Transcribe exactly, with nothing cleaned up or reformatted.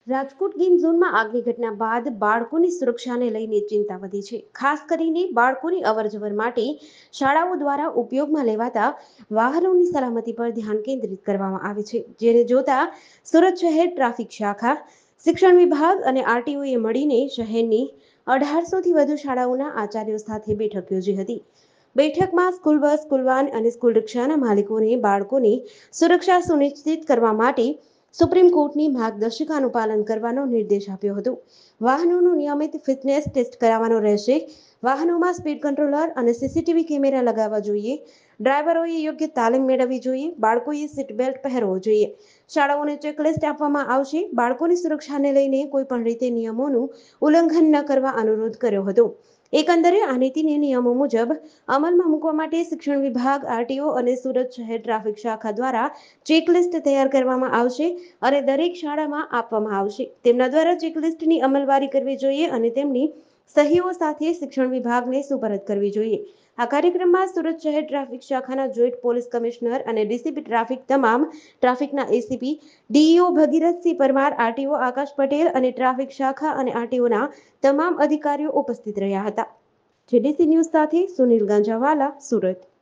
Rajkot game ઝોનમાં આગની ઘટના બાદ બાળકોની સુરક્ષાને લઈને ચિંતા વધી છે. ખાસ કરીને બાળકોની અવરજવર માટે શાળાઓ દ્વારા ઉપયોગમાં લેવાતા વાહનોની સલામતી પર ધ્યાન કેન્દ્રિત કરવામાં આવે છે. જેને જોતા સુરત શહેર ટ્રાફિક શાખા, શિક્ષણ વિભાગ અને આરટીઓએ મળીને શહેરની અઢારસોથી વધુ શાળાઓના આચાર્યો સાથે બેઠક યોજી હતી. બેઠકમાં સ્કૂલ બસ, સ્કૂલ વાન અને સ્કૂલ રિક્ષાના માલિકોને બાળકોની સુરક્ષા સુનિશ્ચિત કરવા માટે સુપ્રીમ કોર્ટની માર્ગદર્શિકાનું પાલન કરવાનો નિર્દેશ આપ્યો હતો. વાહનોનું નિયમિત ફિટનેસ ટેસ્ટ કરાવવાનો રહેશે. વાહનોમાં સ્પીડ કંટ્રોલર અને સીસીટીવી કેમેરા લગાવવા જોઈએ. ડ્રાઈવરોએ યોગ્ય તાલીમ મેળવવી જોઈએ. બાળકોએ સીટ બેલ્ટ પહેરવો જોઈએ. શાળાઓને ચેકલિસ્ટ આપવામાં આવશે. બાળકોની સુરક્ષાને લઈને કોઈ પણ રીતે નિયમોનું ઉલ્લંઘન ન કરવા અનુરોધ કર્યો હતો. એકંદરે આ નીતિને નિયમો મુજબ અમલમાં મૂકવા માટે શિક્ષણ વિભાગ, આરટીઓ અને સુરત શહેર ટ્રાફિક શાખા દ્વારા ચેકલિસ્ટ તૈયાર કરવામાં આવશે અને દરેક શાળામાં આપવામાં આવશે. તેમના દ્વારા ચેકલિસ્ટની અમલવારી કરવી જોઈએ અને તેમની સહીઓ સાથે શિક્ષણ વિભાગને સુપરત કરવી જોઈએ. આ કાર્યક્રમમાં સુરત શહેર ટ્રાફિક શાખાના જોઈન્ટ પોલીસ કમિશનર અને ડીસીપી ટ્રાફિક, તમામ ટ્રાફિકના ACP, DEO Bhagirathsinh Parmar, RTO Akash Patel અને ટ્રાફિક શાખા અને આરટીઓના તમામ અધિકારીઓ ઉપસ્થિત રહ્યા હતા. જેડીસી ન્યૂઝ સાથે સુનિલ ગાંજાવાલા, સુરત.